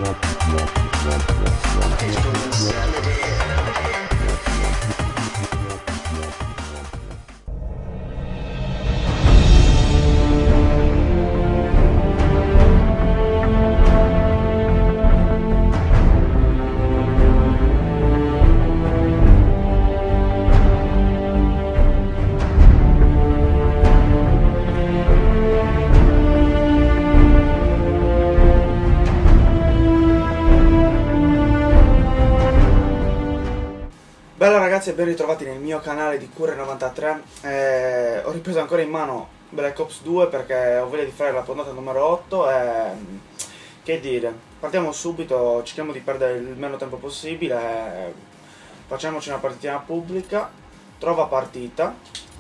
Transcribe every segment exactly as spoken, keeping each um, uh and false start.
Bella ragazzi e ben ritrovati nel mio canale di Cure novantatré. eh, Ho ripreso ancora in mano Black Ops due perché ho voglia di fare la puntata numero otto e... che dire, partiamo subito, cerchiamo di perdere il meno tempo possibile e... facciamoci una partitina pubblica. Trova partita.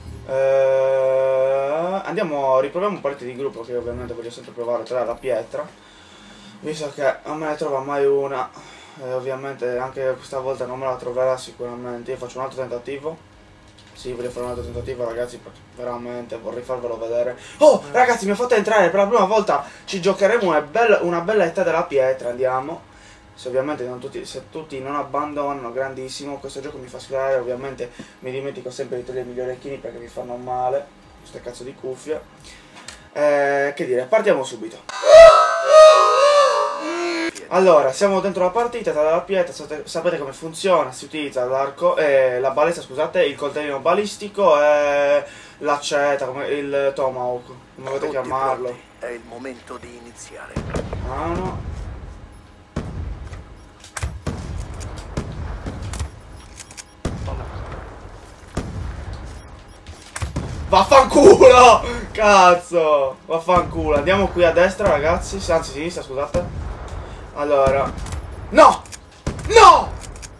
eh, Andiamo, riproviamo un partita di gruppo che ovviamente voglio sempre provare tra la pietra, visto che a me ne trova mai una. Eh, ovviamente anche questa volta non me la troverà sicuramente. Io faccio un altro tentativo. Sì, voglio fare un altro tentativo ragazzi, perché veramente vorrei farvelo vedere. Oh ragazzi, mi ha fatto entrare per la prima volta. Ci giocheremo una bella, una bella età della pietra. Andiamo. Se ovviamente non tutti, se tutti non abbandonano, grandissimo. Questo gioco mi fa schifare. Ovviamente mi dimentico sempre di togliere i migliori orecchini perché mi fanno male queste cazzo di cuffie. eh, Che dire, partiamo subito. Allora, siamo dentro la partita, dalla pietra, sapete come funziona, si utilizza l'arco, eh, la balestra, scusate, il coltellino balistico e l'accetta, come il tomahawk, come volete chiamarlo. Pronti. È il momento di iniziare. Ah no. Vaffanculo! Cazzo! Vaffanculo, andiamo qui a destra ragazzi, anzi a sinistra, scusate. Allora, no! No!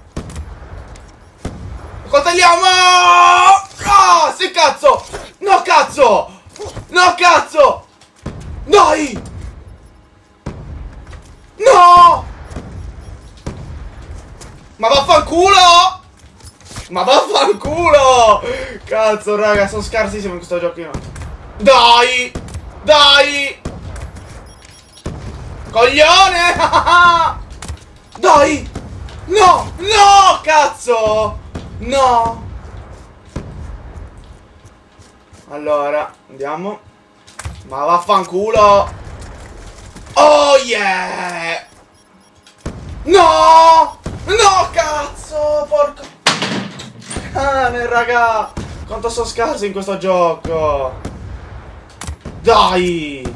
Coltelliamo! Ah, sì cazzo! No cazzo! No cazzo! Dai! No! Ma vaffanculo! Ma vaffanculo! Cazzo raga, sono scarsissimo in questo giochino. Dai! Dai! Coglione! Dai! No! No! Cazzo! No! Allora, andiamo. Ma vaffanculo! Oh yeah! No! No cazzo! Porco cane raga! Quanto sono scarso in questo gioco! Dai!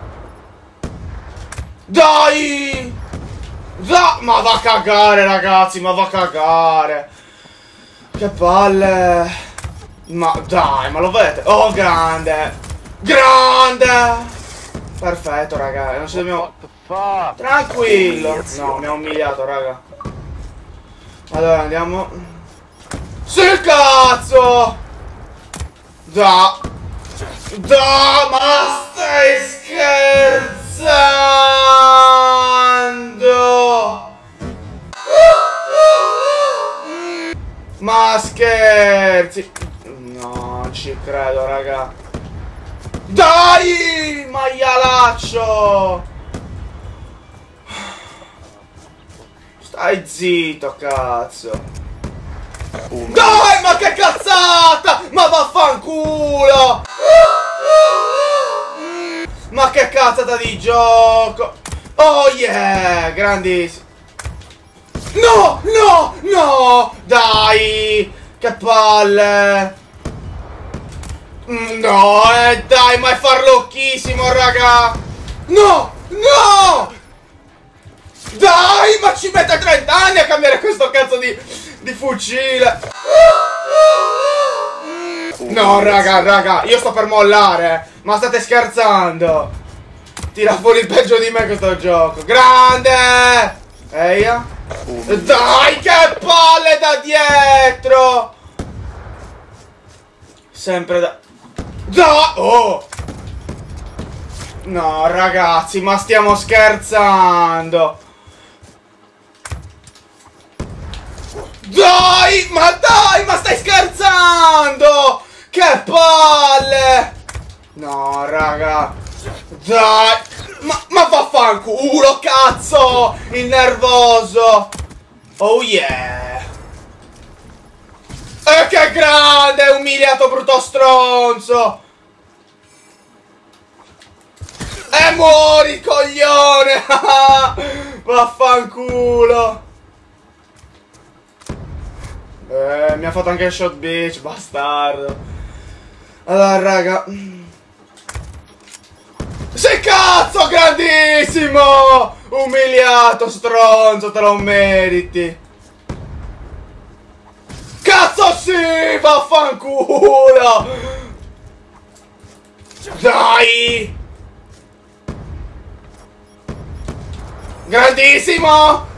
Dai! Da ma va a cagare ragazzi, ma va a cagare. Che palle. Ma dai, ma lo vedete? Oh grande. Grande. Perfetto raga, non ci dobbiamo... Tranquillo. No, mi ha umiliato raga. Allora andiamo. Sì cazzo. Da Da ma stai scherzando? Ma scherzi? No, non ci credo, raga. Dai, maialaccio! Stai zitto, cazzo. Dai, ma che cazzata! Ma vaffanculo! Ma che cazzata di gioco! Oh yeah! Grandissimo! No! No! No! Dai! Che palle! No! Eh dai, ma è farlocchissimo, raga! No! No! Dai! Ma ci mette trenta anni a cambiare questo cazzo di, di fucile! No, raga, raga, io sto per mollare! Ma state scherzando? Tira fuori il peggio di me questo gioco! Grande! Eia! Dai, che palle da dietro! Sempre da... Da... Oh! No, ragazzi, ma stiamo scherzando! Dai! Ma dai! Ma stai scherzando! Che palle! No, raga! Dai! Ma, ma vaffanculo! Vaffanculo, cazzo! Il nervoso! Oh yeah! E che grande! Umiliato, brutto stronzo! E muori, coglione! Vaffanculo! Eh, mi ha fatto anche il shot bitch, bastardo. Allora, raga. Sei cazzo, grandissimo! Umiliato, stronzo, te lo meriti. Cazzo sì, vaffanculo! Dai! Grandissimo!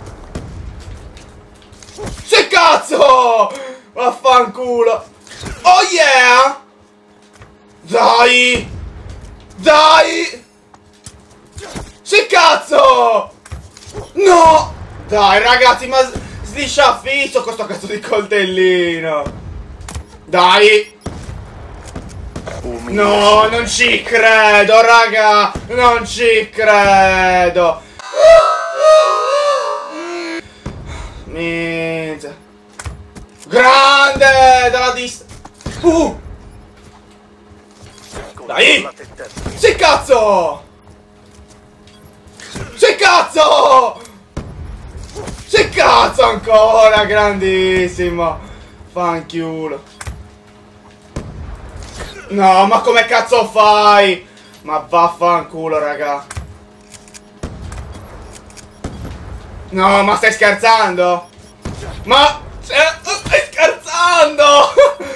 Sei cazzo! Vaffanculo! Oh yeah! Dai! Dai! Sei cazzo! No! Dai ragazzi, ma sliscia fisso questo cazzo di coltellino! Dai! No, non ci credo, raga! Non ci credo! Minchia! Grande! Dalla dist... Uh! Dai! Sì cazzo! Sì cazzo! Sì cazzo ancora! Grandissimo! Fanchiulo! No, ma come cazzo fai? Ma vaffanculo, raga! No, ma stai scherzando? Ma... stai scherzando?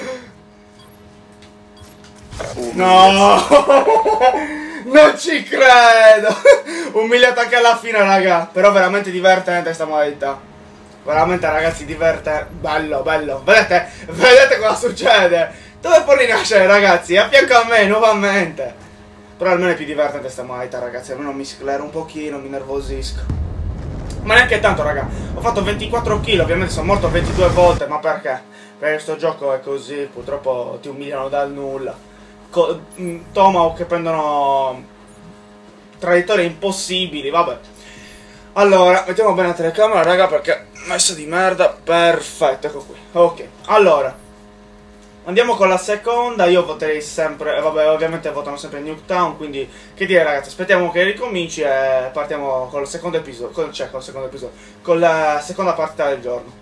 No! Non ci credo! Umiliato anche alla fine, raga. Però veramente divertente sta modalità. Veramente, ragazzi, divertente. Bello, bello. Vedete? Vedete cosa succede? Dove può rinascere, ragazzi? A fianco a me, nuovamente. Però almeno è più divertente sta modalità, ragazzi. Almeno mi sclero un pochino, mi nervosisco. Ma neanche tanto, raga. Ho fatto ventiquattro kill, ovviamente sono morto ventidue volte. Ma perché? Perché questo gioco è così. Purtroppo ti umiliano dal nulla. Tomahawk che prendono traiettorie impossibili, vabbè. Allora, mettiamo bene la telecamera, raga, perché messa di merda. Perfetto, ecco qui. Ok, allora andiamo con la seconda. Io voterei sempre, eh, vabbè, ovviamente votano sempre Nuketown, quindi che dire, ragazzi, aspettiamo che ricominci e partiamo con il secondo episodio. Con, cioè, con il secondo episodio, con la seconda partita del giorno.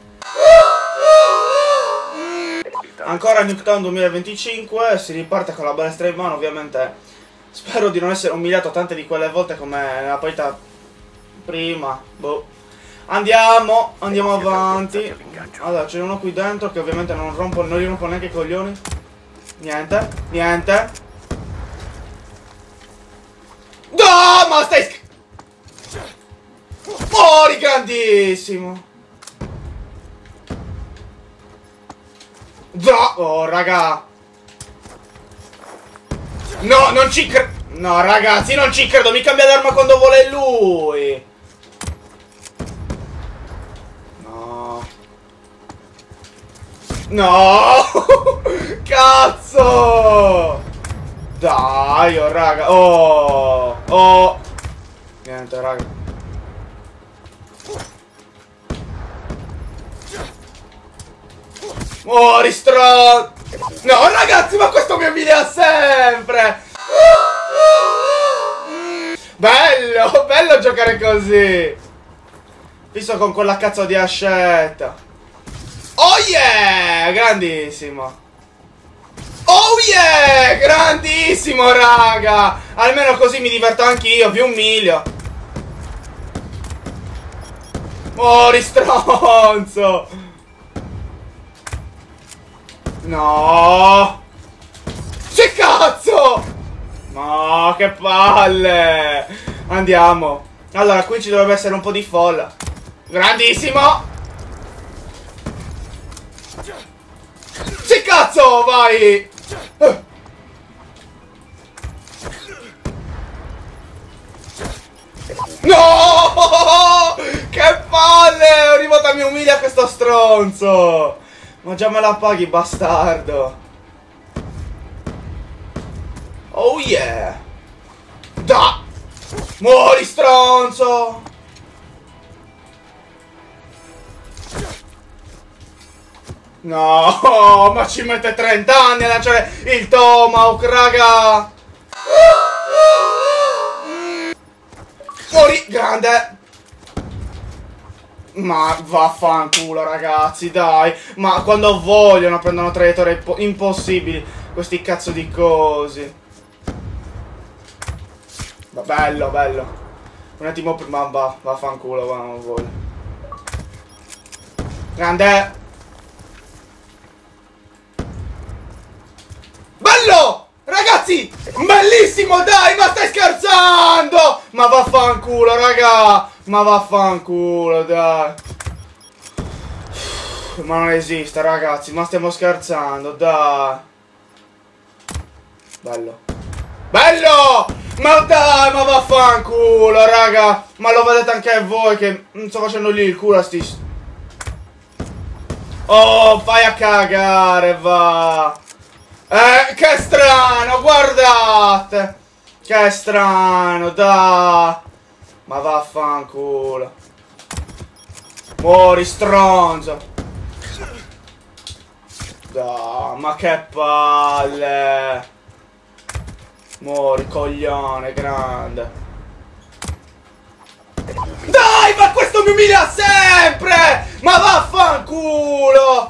Ancora Nuketown duemilaventicinque, si riparte con la balestra in mano, ovviamente spero di non essere umiliato tante di quelle volte come nella partita prima. Boh. Andiamo, andiamo avanti. Allora, c'è uno qui dentro che ovviamente non rompo, non gli rompo neanche i coglioni. Niente, niente. No, ma stai... Muori, grandissimo. Oh, raga. No, non ci credo. No, ragazzi, non ci credo. Mi cambia l'arma quando vuole lui. No. No. Cazzo. Dai, oh, raga. Oh. Oh. Niente, raga. Muori, stronzo! No, ragazzi, ma questo mi umilia sempre! Bello, bello giocare così! Visto con quella cazzo di ascetta. Oh yeah! Grandissimo! Oh yeah! Grandissimo, raga! Almeno così mi diverto anch'io, vi umilio. Muori, stronzo! No! Che cazzo! No, che palle! Andiamo. Allora, qui ci dovrebbe essere un po' di folla. Grandissimo! Che cazzo, vai! No! Che palle! Ogni volta mi umilia questo stronzo! Ma già me la paghi, bastardo! Oh yeah! Da! Muori, stronzo! No, ma ci mette trenta anni a lanciare il Tomahawk, raga! Muori, grande! Ma vaffanculo, ragazzi, dai! Ma quando vogliono prendono traiettorie impossibili questi cazzo di cosi. Ma bello, bello. Un attimo prima, va, vaffanculo, va, non voglio. Grande! Bello! Ragazzi! Bellissimo, dai! Ma stai scherzando! Ma vaffanculo, raga! Ma vaffanculo, dai! Ma non esiste, ragazzi! Ma stiamo scherzando, dai! Bello! Bello! Ma dai, ma vaffanculo, raga! Ma lo vedete anche voi che non sto facendo lì il culo a sti... Oh, vai a cagare, va! Eh, che strano, guardate! Che strano, dai! Ma vaffanculo! Muori, stronzo! Dai, ma che palle! Muori, coglione, grande! Dai, ma questo mi umilia sempre! Ma vaffanculo!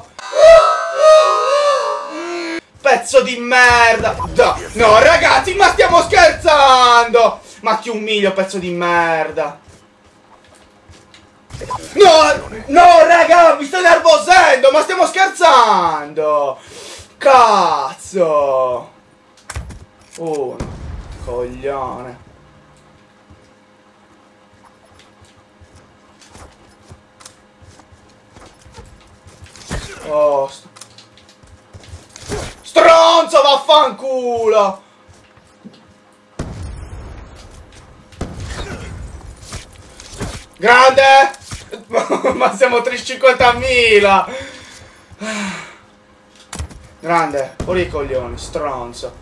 Pezzo di merda! Da. No, ragazzi, ma stiamo scherzando! Ma ti umilio, pezzo di merda! No! No, raga, mi sto nervosendo! Ma stiamo scherzando! Cazzo! Uno. Coglione. Oh, sto... Stronzo, vaffanculo! Grande! Ma siamo trecentocinquantamila! Grande, fuori i coglioni, stronzo.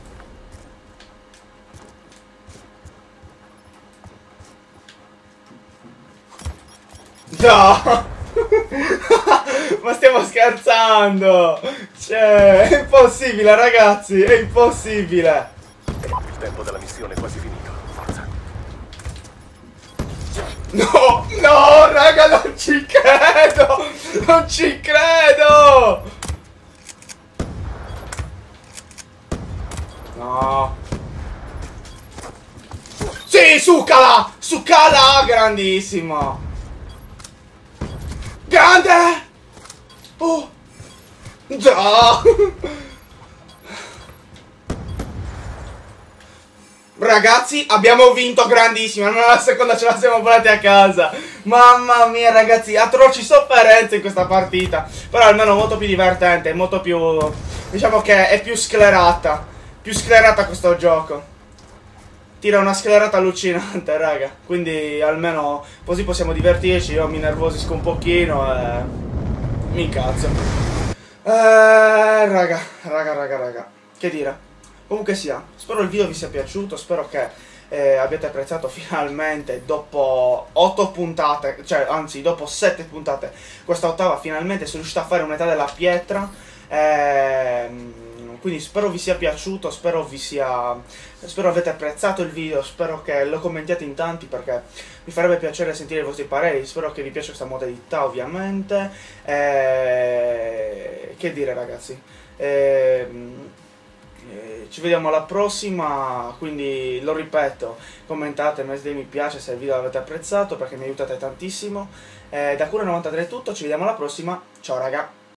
No! Ma stiamo scherzando! Cioè, è impossibile, ragazzi, è impossibile! Il tempo della missione è quasi finito. Forza. No, no, raga, non ci credo! Non ci credo! No! Sì, succala! Succala, grandissimo! Grande! Oh! Già! Ragazzi, abbiamo vinto, grandissimo. Almeno la seconda ce la siamo portati a casa. Mamma mia, ragazzi, atroci sofferenze in questa partita. Però almeno molto più divertente, molto più... diciamo che è più sclerata. Più sclerata questo gioco. Tira una sclerata allucinante, raga. Quindi almeno così possiamo divertirci. Io mi nervosisco un pochino e... mi incazzo. Eh, raga, raga, raga, raga. Che dire? Comunque sia, spero il video vi sia piaciuto. Spero che eh, abbiate apprezzato finalmente dopo otto puntate, cioè anzi dopo sette puntate, questa ottava finalmente sono riuscito a fare un'età della pietra. Ehm... Quindi spero vi sia piaciuto, spero vi sia... spero avete apprezzato il video, spero che lo commentiate in tanti perché mi farebbe piacere sentire i vostri pareri, spero che vi piaccia questa modalità ovviamente. E... che dire, ragazzi? E... E... ci vediamo alla prossima, quindi lo ripeto, commentate, mettete mi piace se il video l'avete apprezzato perché mi aiutate tantissimo. E da Cura novantatré è tutto, ci vediamo alla prossima, ciao raga!